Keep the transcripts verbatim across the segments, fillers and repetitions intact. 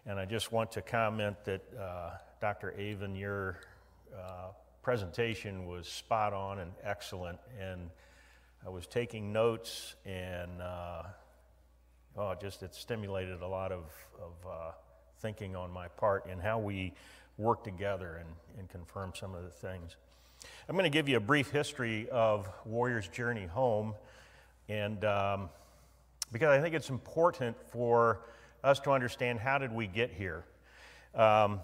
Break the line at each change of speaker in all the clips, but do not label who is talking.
And I just want to comment that uh, Doctor Avon, your uh, presentation was spot on and excellent, and I was taking notes, and uh, oh, just it stimulated a lot of, of uh, thinking on my part and how we work together and, and confirm some of the things. I'm going to give you a brief history of Warrior's Journey Home, and um, because I think it's important for us to understand how did we get here. Um,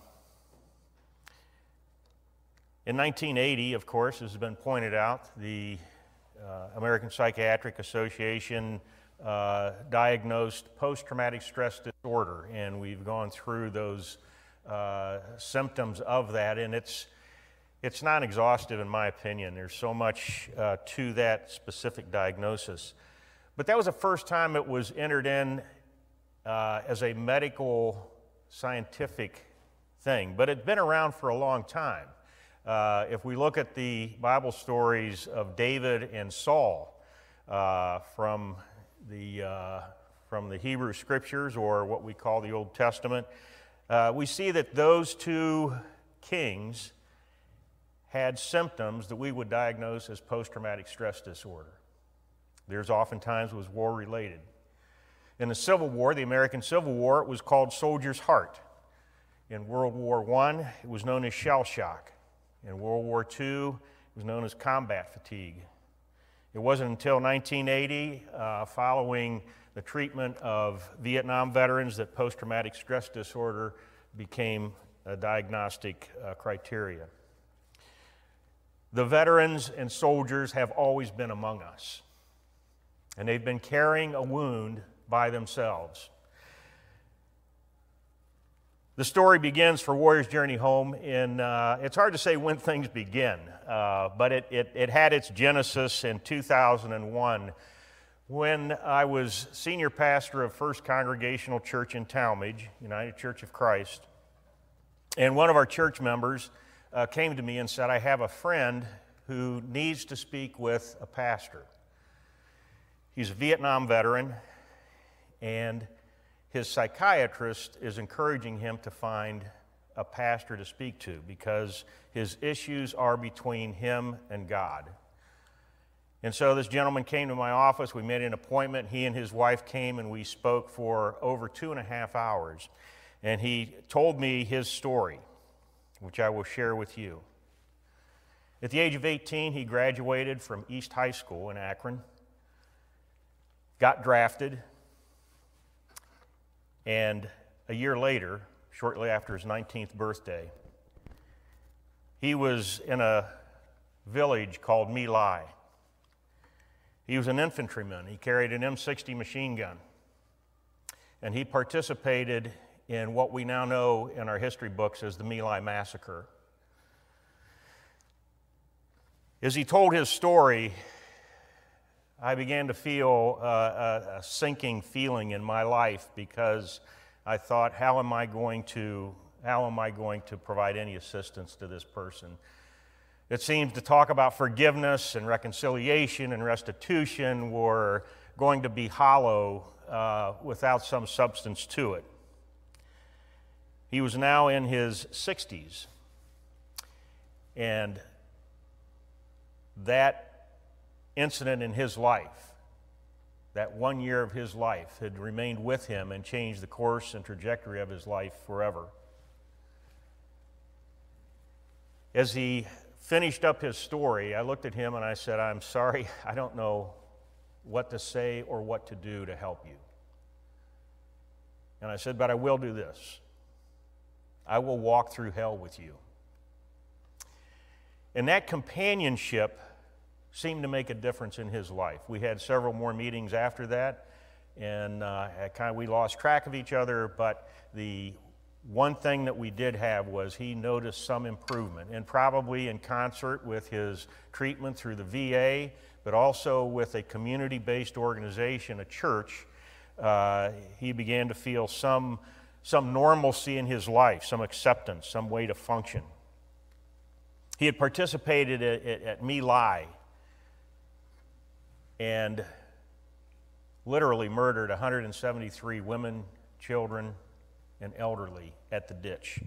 in nineteen eighty, of course, as has been pointed out, the uh, American Psychiatric Association uh, diagnosed post-traumatic stress disorder, and we've gone through those uh, symptoms of that, and it's It's not exhaustive in my opinion. There's so much uh, to that specific diagnosis. But that was the first time it was entered in uh, as a medical, scientific thing. But it's been around for a long time. Uh, if we look at the Bible stories of David and Saul uh, from the, uh, from the Hebrew Scriptures, or what we call the Old Testament, uh, we see that those two kings had symptoms that we would diagnose as post-traumatic stress disorder. There's oftentimes was war-related. In the Civil War, the American Civil War, it was called soldier's heart. In World War One, it was known as shell shock. In World War Two, it was known as combat fatigue. It wasn't until nineteen eighty, uh, following the treatment of Vietnam veterans, that post-traumatic stress disorder became a diagnostic uh, criteria. The veterans and soldiers have always been among us, and they've been carrying a wound by themselves. The story begins for Warrior's Journey Home in, uh, it's hard to say when things begin, uh, but it, it, it had its genesis in two thousand one when I was senior pastor of First Congregational Church in Talmadge, United Church of Christ, and one of our church members Uh, came to me and said, I have a friend who needs to speak with a pastor. He's a Vietnam veteran, and his psychiatrist is encouraging him to find a pastor to speak to because his issues are between him and God. And so this gentleman came to my office. We made an appointment. He and his wife came, and we spoke for over two and a half hours. And he told me his story, which I will share with you. At the age of eighteen, he graduated from East High School in Akron, got drafted, and a year later, shortly after his nineteenth birthday, he was in a village called My Lai. He was an infantryman. He carried an M sixty machine gun, and he participated in what we now know in our history books as the My Lai Massacre. As he told his story, I began to feel uh, a, a sinking feeling in my life because I thought, how am I going to, how am I going to provide any assistance to this person? It seems to talk about forgiveness and reconciliation and restitution were going to be hollow uh, without some substance to it. He was now in his sixties, and that incident in his life, that one year of his life, had remained with him and changed the course and trajectory of his life forever. As he finished up his story, I looked at him and I said, I'm sorry, I don't know what to say or what to do to help you. And I said, but I will do this. I will walk through hell with you. And that companionship seemed to make a difference in his life. We had several more meetings after that, and uh, kind of, we lost track of each other, but the one thing that we did have was he noticed some improvement, and probably in concert with his treatment through the V A, but also with a community-based organization, a church, uh, he began to feel some some normalcy in his life, some acceptance, some way to function. He had participated at, at, at My Lai and literally murdered one hundred seventy-three women, children, and elderly at the ditch.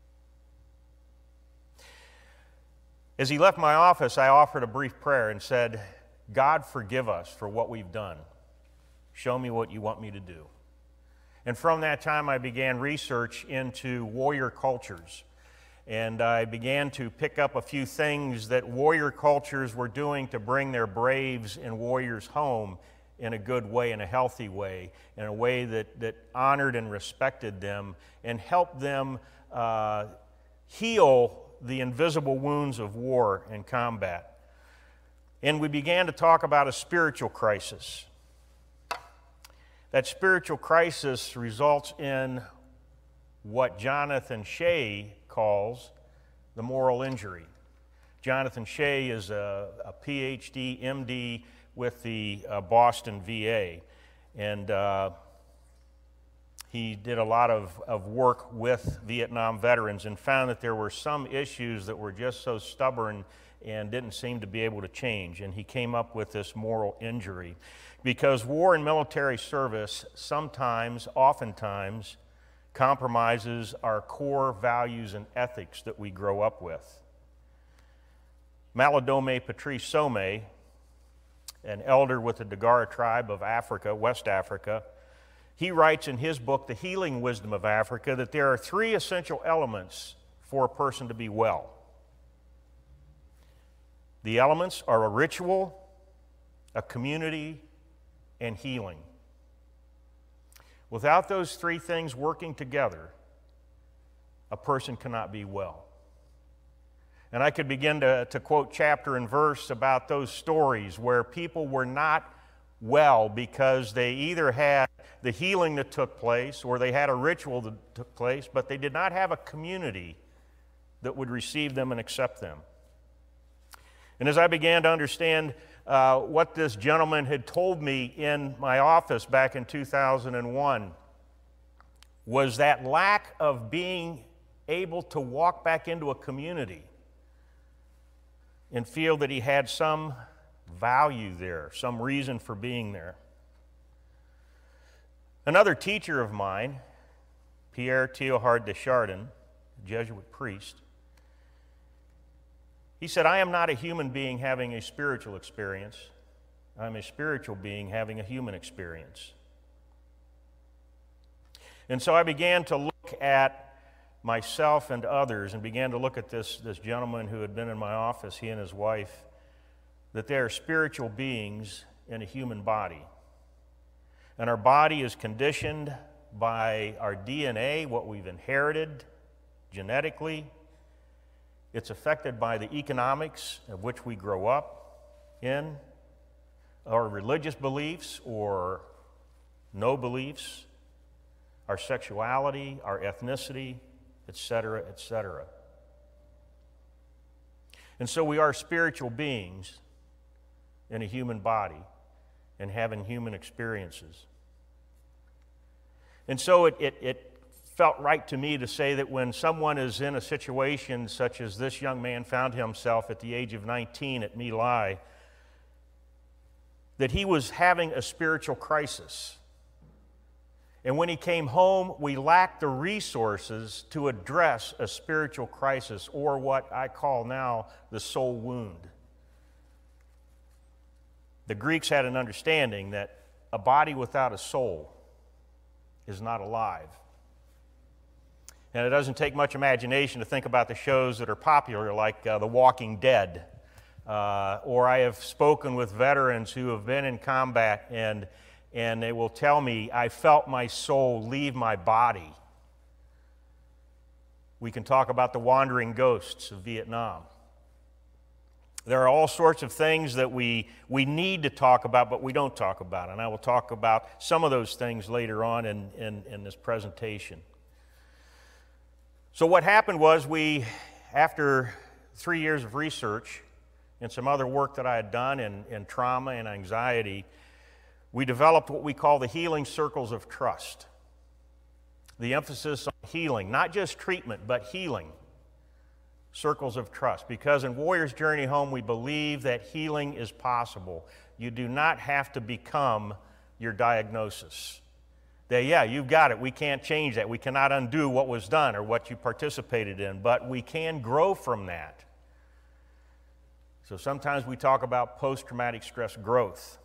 As he left my office, I offered a brief prayer and said, God, forgive us for what we've done. Show me what you want me to do. And from that time, I began research into warrior cultures. And I began to pick up a few things that warrior cultures were doing to bring their braves and warriors home in a good way, in a healthy way, in a way that, that honored and respected them and helped them uh, heal the invisible wounds of war and combat. And we began to talk about a spiritual crisis. That spiritual crisis results in what Jonathan Shea calls the moral injury. Jonathan Shea is a, a P H D, M D with the uh, Boston V A, and uh, he did a lot of, of work with Vietnam veterans and found that there were some issues that were just so stubborn and didn't seem to be able to change, and he came up with this moral injury. Because war and military service sometimes, oftentimes, compromises our core values and ethics that we grow up with. Malidome Patrice Some, an elder with the Dagara tribe of Africa, West Africa, he writes in his book, The Healing Wisdom of Africa, that there are three essential elements for a person to be well. The elements are a ritual, a community, and healing. Without those three things working together, a person cannot be well. And I could begin to, to quote chapter and verse about those stories where people were not well because they either had the healing that took place or they had a ritual that took place, but they did not have a community that would receive them and accept them. And as I began to understand uh, what this gentleman had told me in my office back in two thousand one, was that lack of being able to walk back into a community and feel that he had some value there, some reason for being there. Another teacher of mine, Pierre Teilhard de Chardin, a Jesuit priest, he said, I am not a human being having a spiritual experience. I'm a spiritual being having a human experience. And so I began to look at myself and others and began to look at this, this gentleman who had been in my office, he and his wife, that they are spiritual beings in a human body. And our body is conditioned by our D N A, what we've inherited genetically. It's affected by the economics of which we grow up in, our religious beliefs or no beliefs, our sexuality, our ethnicity, et cetera, et cetera. And so we are spiritual beings in a human body and having human experiences. And so it, it, it felt right to me to say that when someone is in a situation such as this young man found himself at the age of nineteen at My Lai, that he was having a spiritual crisis. And when he came home, we lacked the resources to address a spiritual crisis, or what I call now the soul wound. The Greeks had an understanding that a body without a soul is not alive. And it doesn't take much imagination to think about the shows that are popular, like uh, The Walking Dead. Uh, or I have spoken with veterans who have been in combat, and, and they will tell me, I felt my soul leave my body. We can talk about the wandering ghosts of Vietnam. There are all sorts of things that we, we need to talk about, but we don't talk about. And I will talk about some of those things later on in, in, in this presentation. So what happened was we, after three years of research and some other work that I had done in, in trauma and anxiety, we developed what we call the healing circles of trust. The emphasis on healing, not just treatment, but healing. Circles of trust. Because in Warrior's Journey Home, we believe that healing is possible. You do not have to become your diagnosis. that, yeah, you've got it. We can't change that. We cannot undo what was done or what you participated in, but we can grow from that. So sometimes we talk about post-traumatic stress growth.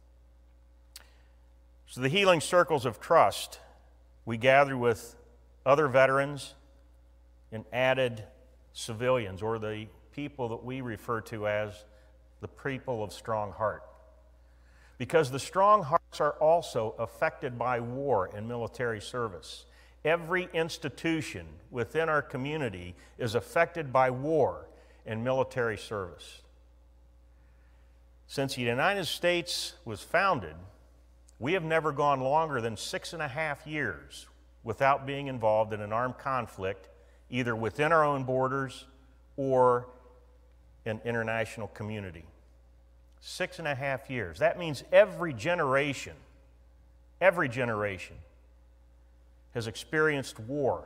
So the healing circles of trust, we gather with other veterans and added civilians, or the people that we refer to as the people of strong heart. Because the strong hearts are also affected by war and military service. Every institution within our community is affected by war and military service. Since the United States was founded, we have never gone longer than six and a half years without being involved in an armed conflict, either within our own borders or in international community. Six and a half years. That means every generation, every generation has experienced war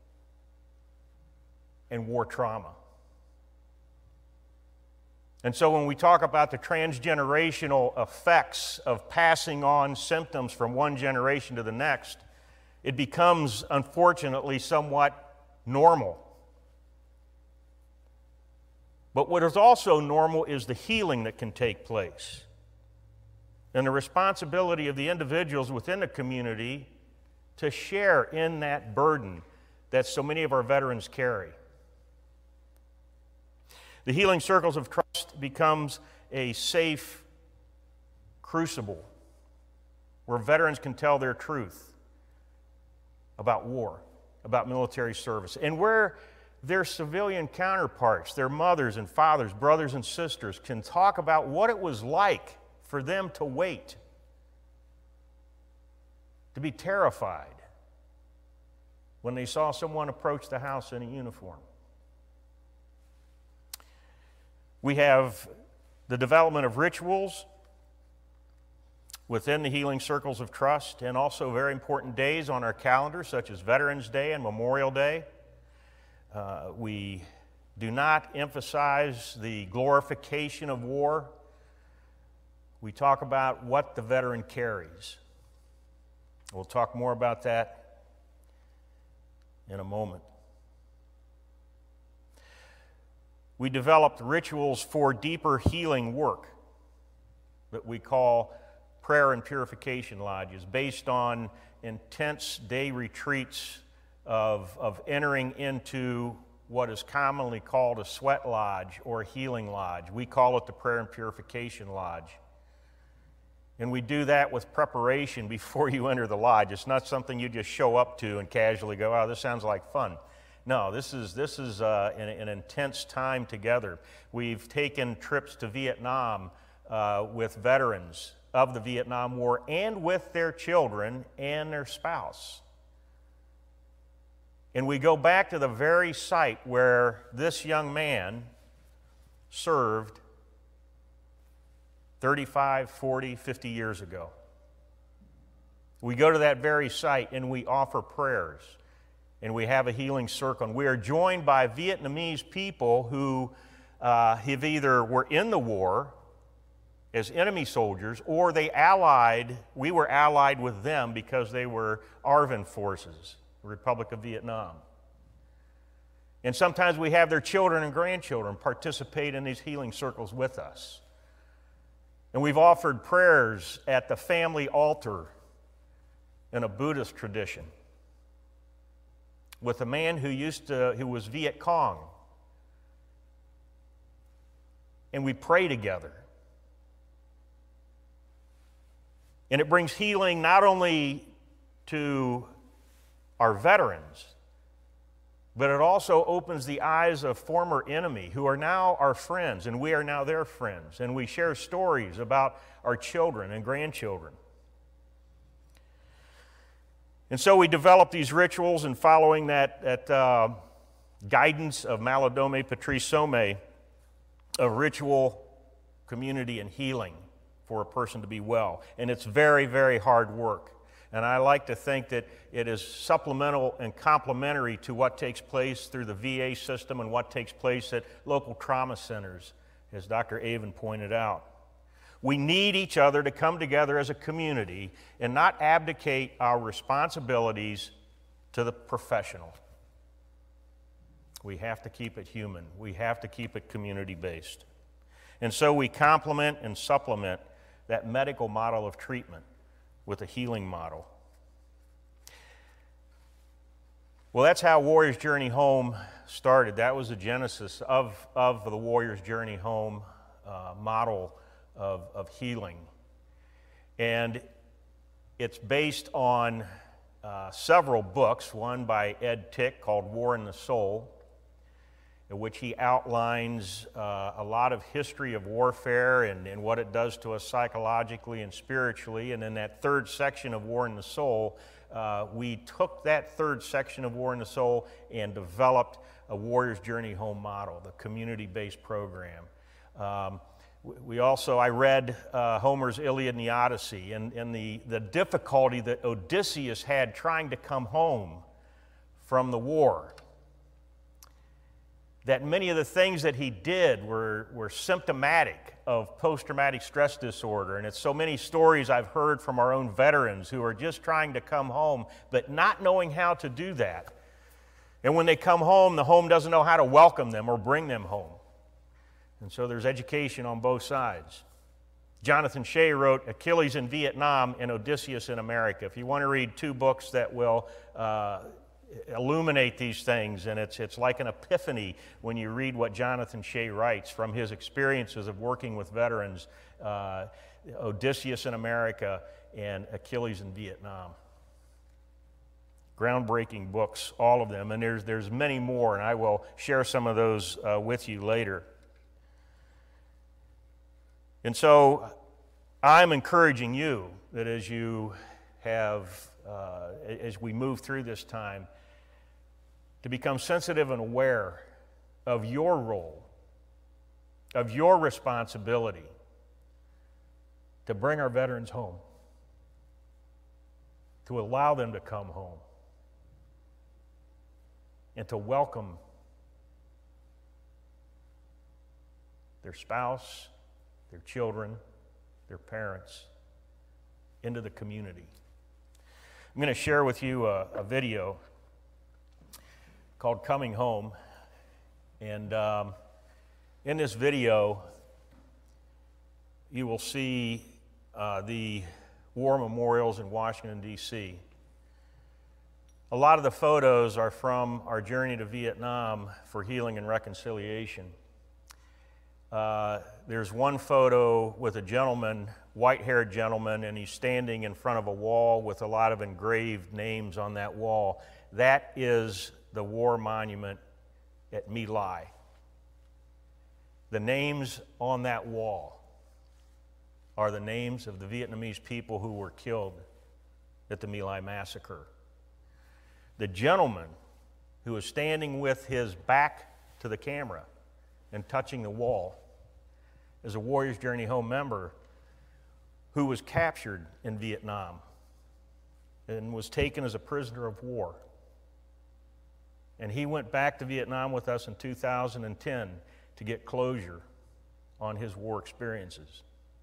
and war trauma. And so when we talk about the transgenerational effects of passing on symptoms from one generation to the next, it becomes, unfortunately, somewhat normal. But what is also normal is the healing that can take place and the responsibility of the individuals within the community to share in that burden that so many of our veterans carry. The healing circles of trust becomes a safe crucible where veterans can tell their truth about war, about military service, and where their civilian counterparts, their mothers and fathers, brothers and sisters, can talk about what it was like for them to wait, to be terrified when they saw someone approach the house in a uniform. We have the development of rituals within the healing circles of trust, and also very important days on our calendar, such as Veterans Day and Memorial Day. Uh, we do not emphasize the glorification of war. We talk about what the veteran carries. We'll talk more about that in a moment. We developed rituals for deeper healing work that we call prayer and purification lodges, based on intense day retreats of, of entering into what is commonly called a sweat lodge or a healing lodge. We call it the prayer and purification lodge. And we do that with preparation before you enter the lodge. It's not something you just show up to and casually go, oh, this sounds like fun. No, this is, this is uh, an, an intense time together. We've taken trips to Vietnam uh, with veterans of the Vietnam War and with their children and their spouse. And we go back to the very site where this young man served thirty-five, forty, fifty years ago. We go to that very site and we offer prayers, and we have a healing circle. And we are joined by Vietnamese people who uh, have either were in the war as enemy soldiers, or they allied, we were allied with them because they were A R V N forces, the Republic of Vietnam. And sometimes we have their children and grandchildren participate in these healing circles with us. And we've offered prayers at the family altar in a Buddhist tradition with a man who used to, who was Viet Cong. And we pray together. And it brings healing not only to our veterans, but it also opens the eyes of former enemy who are now our friends, and we are now their friends. And we share stories about our children and grandchildren. And so we develop these rituals, and following that, that uh, guidance of Malidome Patrice Somé, of ritual, community, and healing for a person to be well. And it's very, very hard work. And I like to think that it is supplemental and complementary to what takes place through the V A system and what takes place at local trauma centers, as Doctor Avon pointed out. We need each other to come together as a community and not abdicate our responsibilities to the professional. We have to keep it human. We have to keep it community-based. And so we complement and supplement that medical model of treatment with a healing model. Well, that's how Warrior's Journey Home started. That was the genesis of, of the Warrior's Journey Home uh, model of, of healing. And it's based on uh, several books, one by Ed Tick called War in the Soul, in which he outlines uh, a lot of history of warfare and, and what it does to us psychologically and spiritually. And in that third section of War in the Soul, uh, we took that third section of War in the Soul and developed a Warrior's Journey Home model, the community-based program. Um, we also, I read uh, Homer's Iliad and the Odyssey, and, and the, the difficulty that Odysseus had trying to come home from the war. That many of the things that he did were, were symptomatic of post-traumatic stress disorder. And it's so many stories I've heard from our own veterans who are just trying to come home, but not knowing how to do that. And when they come home, the home doesn't know how to welcome them or bring them home. And so there's education on both sides. Jonathan Shea wrote Achilles in Vietnam and Odysseus in America. If you want to read two books that will uh, illuminate these things, and it's, it's like an epiphany when you read what Jonathan Shea writes from his experiences of working with veterans, uh, Odysseus in America and Achilles in Vietnam. Groundbreaking books, all of them, and there's, there's many more, and I will share some of those uh, with you later. And so I'm encouraging you that as you have, uh, as we move through this time, to become sensitive and aware of your role, of your responsibility to bring our veterans home, to allow them to come home, and to welcome their spouse, their children, their parents into the community. I'm going to share with you a, a video called Coming Home. And um, in this video, you will see uh, the war memorials in Washington, D C A lot of the photos are from our journey to Vietnam for healing and reconciliation. Uh, there's one photo with a gentleman, white-haired gentleman, and he's standing in front of a wall with a lot of engraved names on that wall. That is the war monument at My Lai. The names on that wall are the names of the Vietnamese people who were killed at the My Lai massacre. The gentleman who is standing with his back to the camera and touching the wall is a Warrior's Journey Home member who was captured in Vietnam and was taken as a prisoner of war. And he went back to Vietnam with us in two thousand ten to get closure on his war experiences.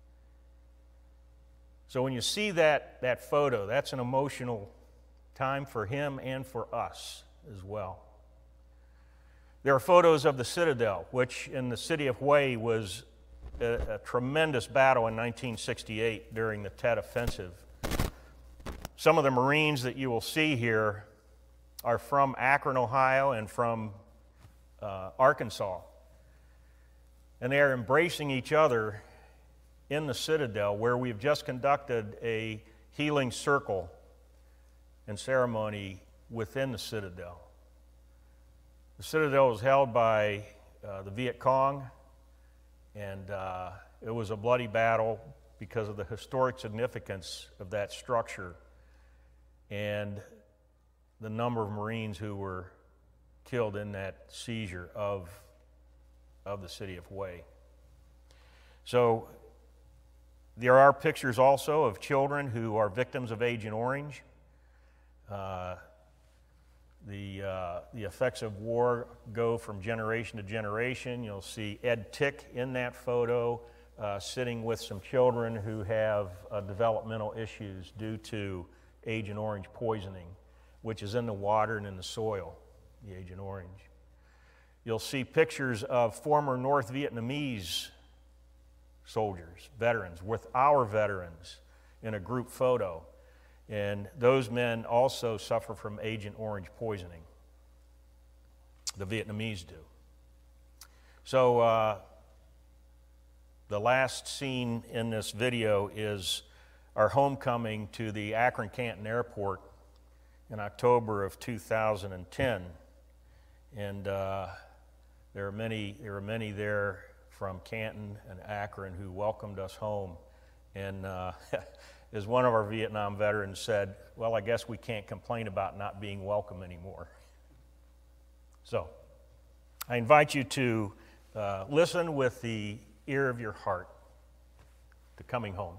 So when you see that, that photo, that's an emotional time for him and for us as well. There are photos of the Citadel, which in the city of Hue was a, a tremendous battle in nineteen sixty-eight during the Tet Offensive. Some of the Marines that you will see here are from Akron, Ohio, and from uh, Arkansas. And they are embracing each other in the Citadel, where we've just conducted a healing circle and ceremony within the Citadel. The Citadel was held by uh, the Viet Cong, and uh, it was a bloody battle because of the historic significance of that structure and the number of Marines who were killed in that seizure of, of the city of Hue. So there are pictures also of children who are victims of Agent Orange. Uh, the, uh, the effects of war go from generation to generation. You'll see Ed Tick in that photo uh, sitting with some children who have uh, developmental issues due to Agent Orange poisoning, which is in the water and in the soil, the Agent Orange. You'll see pictures of former North Vietnamese soldiers, veterans, with our veterans in a group photo. And those men also suffer from Agent Orange poisoning. The Vietnamese do. So uh, the last scene in this video is our homecoming to the Akron-Canton Airport in October of two thousand ten. And uh, there are many, there are many there from Canton and Akron who welcomed us home. And uh, as one of our Vietnam veterans said, well, I guess we can't complain about not being welcome anymore. So I invite you to uh, listen with the ear of your heart to Coming Home.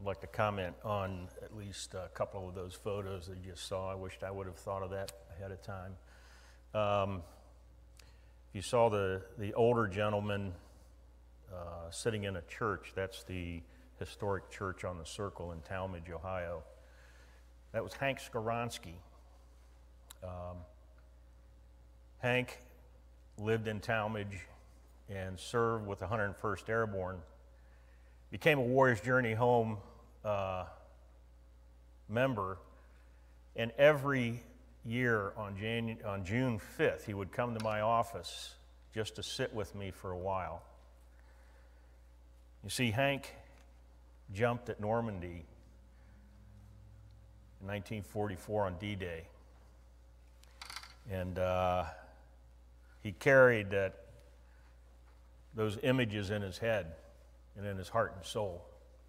I'd like to comment on at least a couple of those photos that you just saw. I wished I would have thought of that ahead of time. Um, you saw the, the older gentleman uh, sitting in a church. That's the historic church on the Circle in Talmadge, Ohio. That was Hank Skowronski. Um, Hank lived in Talmadge and served with the one hundred first Airborne. Became a Warrior's Journey Home uh, member, and every year on, Janu on June fifth, he would come to my office just to sit with me for a while. You see, Hank jumped at Normandy in nineteen forty-four on D Day, and uh, he carried that, those images in his head and in his heart and soul.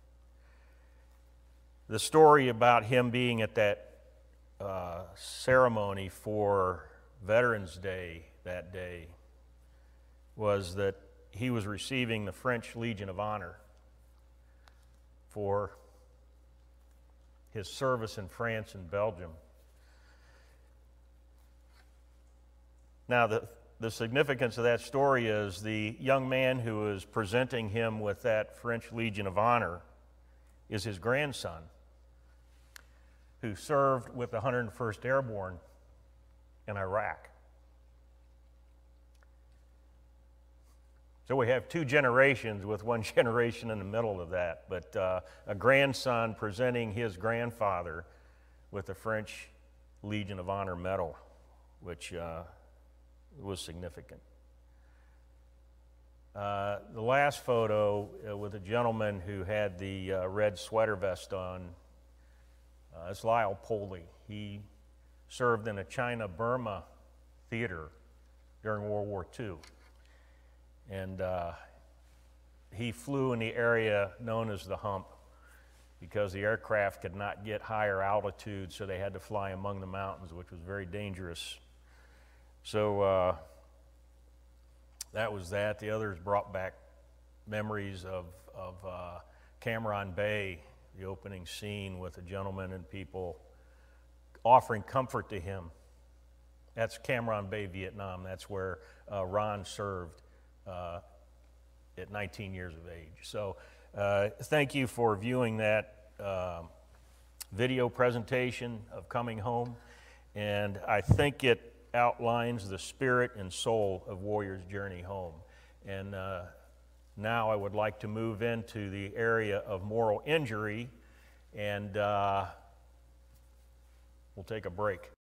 The story about him being at that uh, ceremony for Veterans Day that day was that he was receiving the French Legion of Honor for his service in France and Belgium. Now, the, the significance of that story is the young man who is presenting him with that French Legion of Honor is his grandson, who served with the one hundred first Airborne in Iraq. So we have two generations with one generation in the middle of that, but uh, a grandson presenting his grandfather with the French Legion of Honor medal, which uh, was significant. Uh, the last photo uh, with a gentleman who had the uh, red sweater vest on, uh, it's Lyle Poley. He served in a China-Burma theater during World War Two. And uh, he flew in the area known as the Hump because the aircraft could not get higher altitude, so they had to fly among the mountains, which was very dangerous. So uh, that was that. The others brought back memories of, of uh, Cameron Bay, the opening scene with a gentleman and people offering comfort to him. That's Cameron Bay, Vietnam. That's where uh, Ron served uh, at nineteen years of age. So uh, thank you for viewing that uh, video presentation of Coming Home. And I think it outlines the spirit and soul of Warrior's Journey Home. And uh, now I would like to move into the area of moral injury, and uh, we'll take a break.